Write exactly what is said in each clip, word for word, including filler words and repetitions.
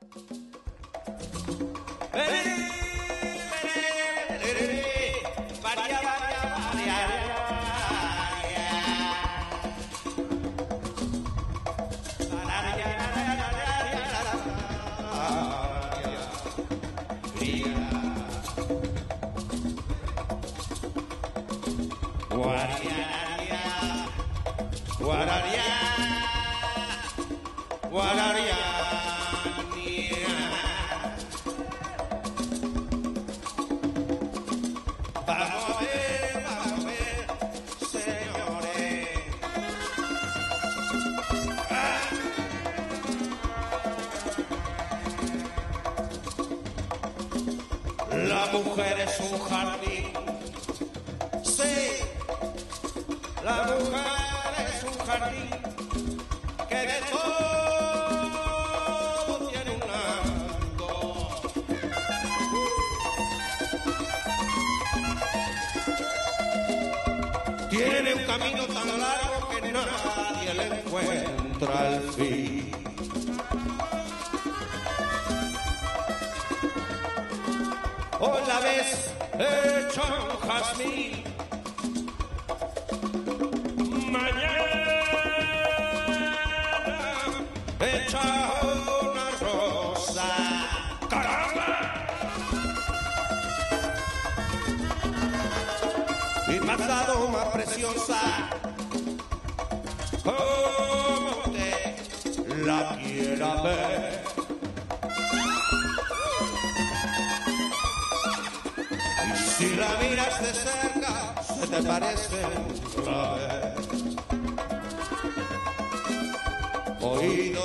La mujer es un jardín, sí, la mujer es un jardín que de todo tiene un ando. Tiene un camino tan largo que nadie le encuentra al fin. Hoy la ves hecha un jazmín, mañana hecha una rosa. ¡Caramba! Y pasado más preciosa, como usted la quiera ver. Si la miras de cerca, se te parece una vez. Oído,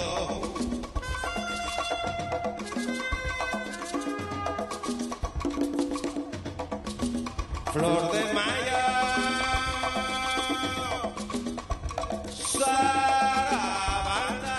flor de Maya, Sarabanda.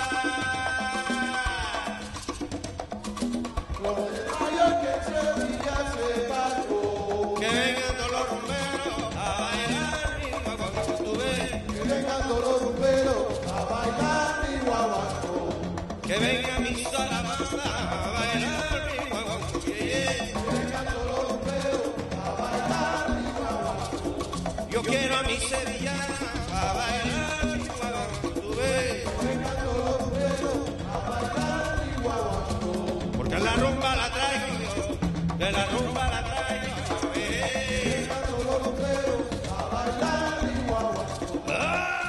Flor de Maya que se brilla se barco. Que vengan todos los rumberos a bailar mi guaguancó, tú ves. Que vengan todos los rumberos a bailar mi guaguancó. Que venga mi Sarabanda a bailar mi guaguancó, yeah, yeah. Que vengan todos los rumberos a bailar mi guaguancó. Yo quiero a mi sevillana a bailar mi guaguancó, tú ves. Que vengan todos los rumberos a bailar mi guaguancó. Porque la rumba la traigo yo, que la rumba la traigo yo. Que vengan todos los rumberos a bailar mi guaguancó. ¡Ah!